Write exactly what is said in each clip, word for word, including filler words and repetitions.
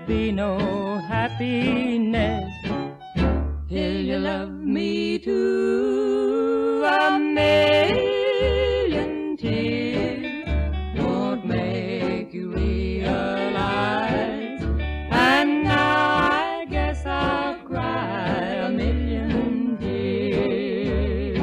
there'd be no happiness till you love me too. A million tears won't make you realize, and now I guess I'll cry a million tears.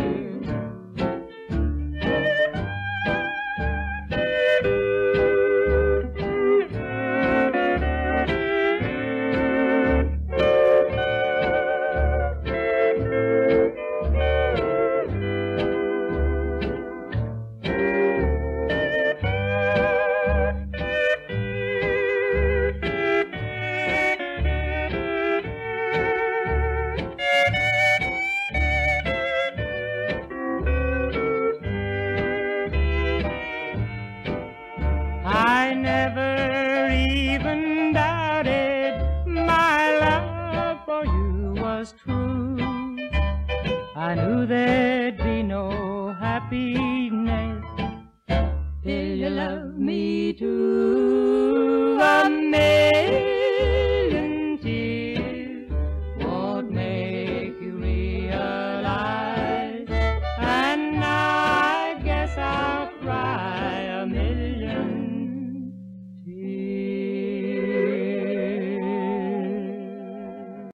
I never even doubted my love for you was true. I knew there'd be no happiness till you loved me too.